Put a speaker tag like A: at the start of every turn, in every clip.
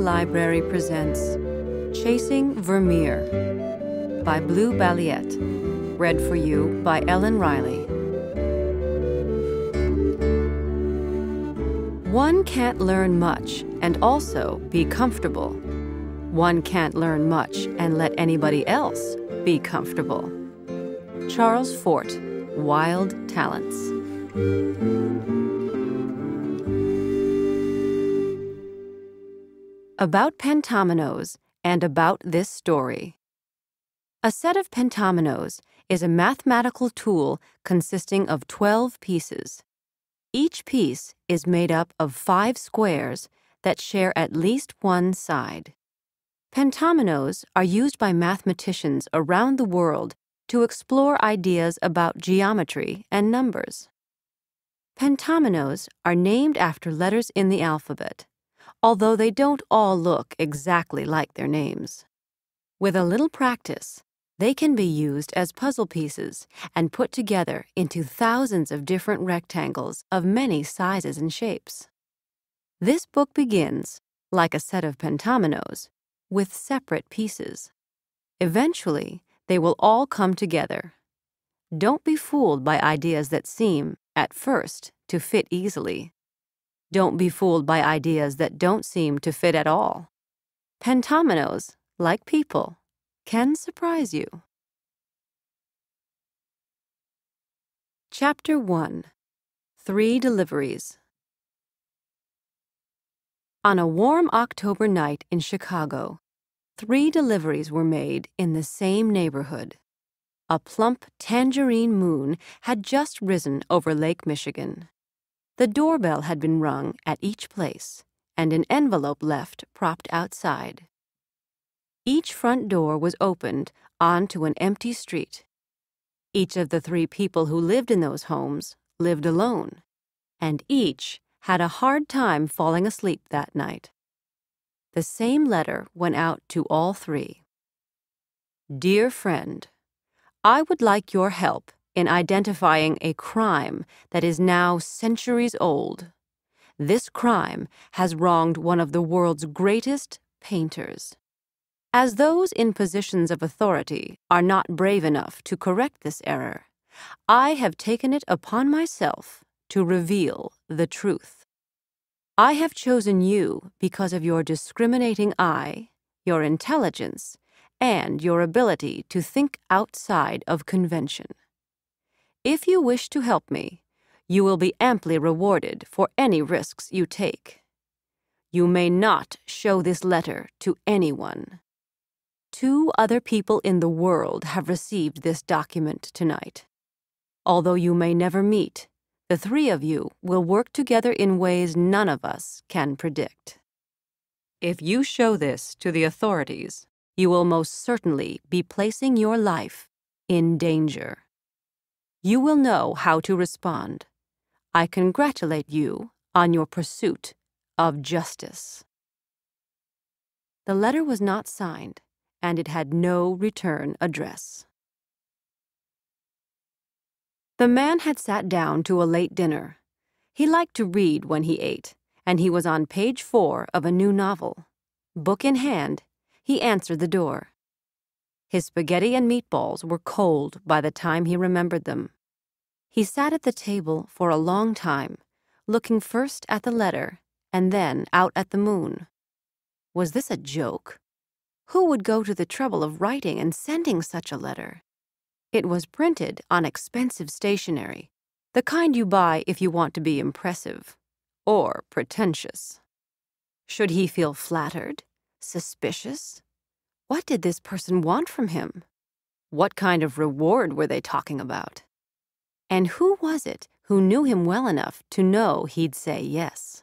A: Library presents Chasing Vermeer by Blue Balliett, read for you by Reilly. One can't learn much and also be comfortable. One can't learn much and let anybody else be comfortable. Charles Fort, Wild Talents. About pentominoes and about this story. A set of pentominoes is a mathematical tool consisting of 12 pieces. Each piece is made up of 5 squares that share at least one side. Pentominoes are used by mathematicians around the world to explore ideas about geometry and numbers. Pentominoes are named after letters in the alphabet, although they don't all look exactly like their names. With a little practice, they can be used as puzzle pieces and put together into thousands of different rectangles of many sizes and shapes. This book begins, like a set of pentominoes, with separate pieces. Eventually, they will all come together. Don't be fooled by ideas that seem, at first, to fit easily. Don't be fooled by ideas that don't seem to fit at all. Pentominoes, like people, can surprise you. Chapter 1. 3 Deliveries. On a warm October night in Chicago, 3 deliveries were made in the same neighborhood. A plump tangerine moon had just risen over Lake Michigan. The doorbell had been rung at each place, and an envelope left propped outside. Each front door was opened onto an empty street. Each of the 3 people who lived in those homes lived alone, and each had a hard time falling asleep that night. The same letter went out to all 3. Dear friend, I would like your help in identifying a crime that is now centuries old. This crime has wronged one of the world's greatest painters. As those in positions of authority are not brave enough to correct this error, I have taken it upon myself to reveal the truth. I have chosen you because of your discriminating eye, your intelligence, and your ability to think outside of convention. If you wish to help me, you will be amply rewarded for any risks you take. You may not show this letter to anyone. 2 other people in the world have received this document tonight. Although you may never meet, the 3 of you will work together in ways none of us can predict. If you show this to the authorities, you will most certainly be placing your life in danger. You will know how to respond. I congratulate you on your pursuit of justice. The letter was not signed, and it had no return address. The man had sat down to a late dinner. He liked to read when he ate, and he was on page 4 of a new novel. Book in hand, he answered the door. His spaghetti and meatballs were cold by the time he remembered them. He sat at the table for a long time, looking first at the letter and then out at the moon. Was this a joke? Who would go to the trouble of writing and sending such a letter? It was printed on expensive stationery, the kind you buy if you want to be impressive or pretentious. Should he feel flattered? Suspicious? What did this person want from him? What kind of reward were they talking about? And who was it who knew him well enough to know he'd say yes?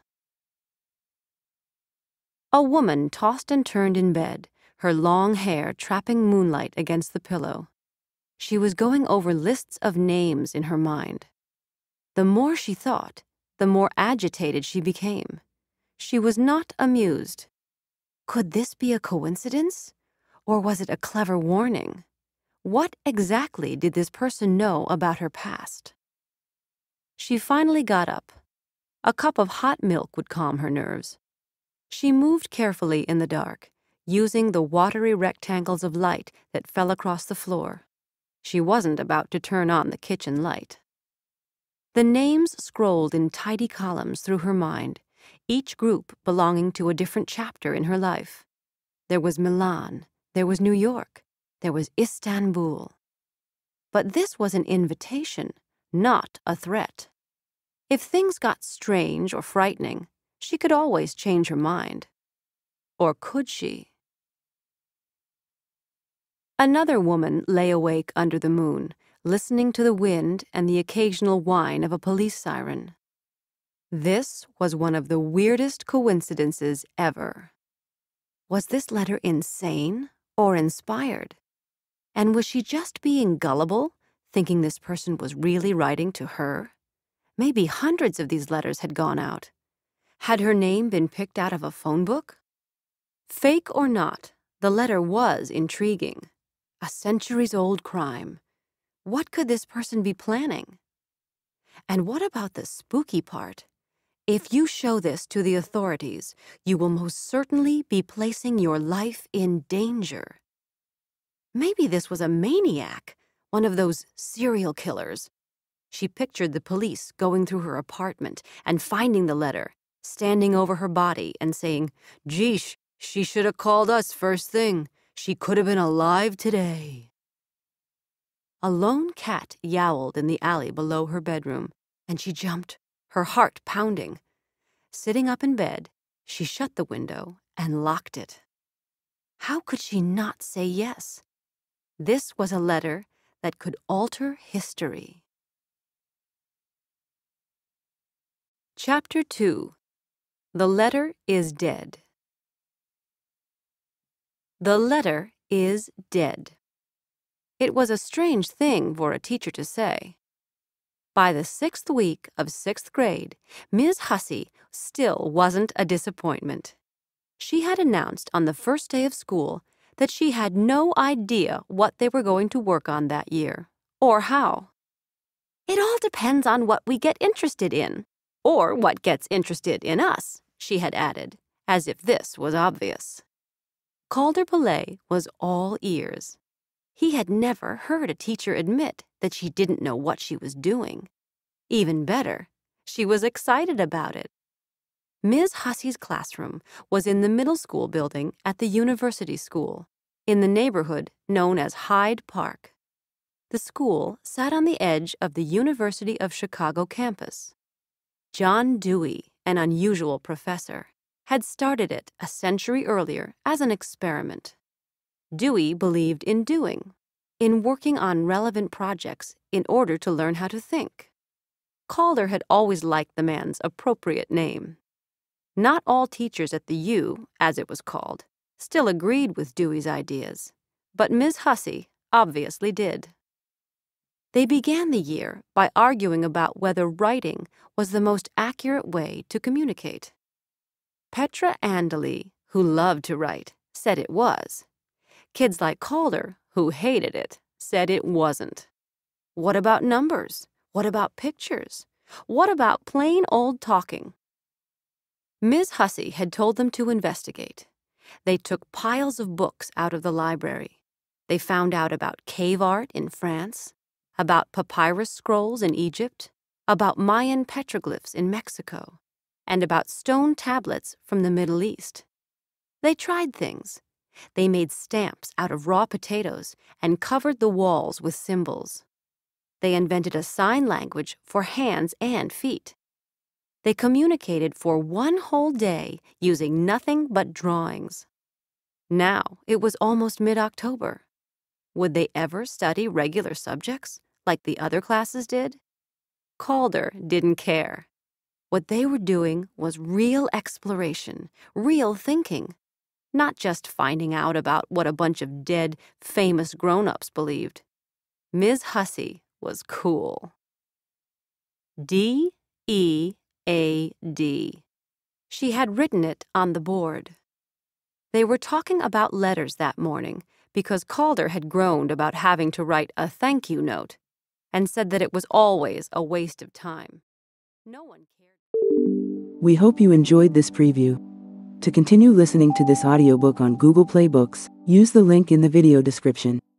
A: A woman tossed and turned in bed, her long hair trapping moonlight against the pillow. She was going over lists of names in her mind. The more she thought, the more agitated she became. She was not amused. Could this be a coincidence? Or was it a clever warning? What exactly did this person know about her past? She finally got up. A cup of hot milk would calm her nerves. She moved carefully in the dark, using the watery rectangles of light that fell across the floor. She wasn't about to turn on the kitchen light. The names scrolled in tidy columns through her mind, each group belonging to a different chapter in her life. There was Milan, there was New York, there was Istanbul. But this was an invitation, not a threat. If things got strange or frightening, she could always change her mind. Or could she? Another woman lay awake under the moon, listening to the wind and the occasional whine of a police siren. This was one of the weirdest coincidences ever. Was this letter insane or inspired? And was she just being gullible, thinking this person was really writing to her? Maybe hundreds of these letters had gone out. Had her name been picked out of a phone book? Fake or not, the letter was intriguing. A centuries-old crime. What could this person be planning? And what about the spooky part? If you show this to the authorities, you will most certainly be placing your life in danger. Maybe this was a maniac, one of those serial killers. She pictured the police going through her apartment and finding the letter, standing over her body and saying, "Geesh, she should have called us first thing. She could have been alive today." A lone cat yowled in the alley below her bedroom, and she jumped, her heart pounding. Sitting up in bed, she shut the window and locked it. How could she not say yes? This was a letter that could alter history. Chapter 2. The Letter is Dead. The letter is dead. It was a strange thing for a teacher to say. By the 6th week of 6th grade, Ms. Hussey still wasn't a disappointment. She had announced on the first day of school that she had no idea what they were going to work on that year, or how. "It all depends on what we get interested in, or what gets interested in us," she had added, as if this was obvious. Calder Pillay was all ears. He had never heard a teacher admit that she didn't know what she was doing. Even better, she was excited about it. Ms. Hussey's classroom was in the middle school building at the university school, in the neighborhood known as Hyde Park. The school sat on the edge of the University of Chicago campus. John Dewey, an unusual professor, had started it a century earlier as an experiment. Dewey believed in doing, in working on relevant projects in order to learn how to think. Calder had always liked the man's appropriate name. Not all teachers at the U, as it was called, still agreed with Dewey's ideas, but Ms. Hussey obviously did. They began the year by arguing about whether writing was the most accurate way to communicate. Petra Andalee, who loved to write, said it was. Kids like Calder, who hated it, said it wasn't. What about numbers? What about pictures? What about plain old talking? Ms. Hussey had told them to investigate. They took piles of books out of the library. They found out about cave art in France, about papyrus scrolls in Egypt, about Mayan petroglyphs in Mexico, and about stone tablets from the Middle East. They tried things. They made stamps out of raw potatoes and covered the walls with symbols. They invented a sign language for hands and feet. They communicated for one whole day using nothing but drawings. Now it was almost mid-October. Would they ever study regular subjects like the other classes did? Calder didn't care. What they were doing was real exploration, real thinking, not just finding out about what a bunch of dead, famous grown-ups believed. Ms. Hussey was cool. D-E-A-D. She had written it on the board. They were talking about letters that morning because Calder had groaned about having to write a thank you note and said that it was always a waste of time. No one cared.
B: We hope you enjoyed this preview. To continue listening to this audiobook on Google Play Books, use the link in the video description.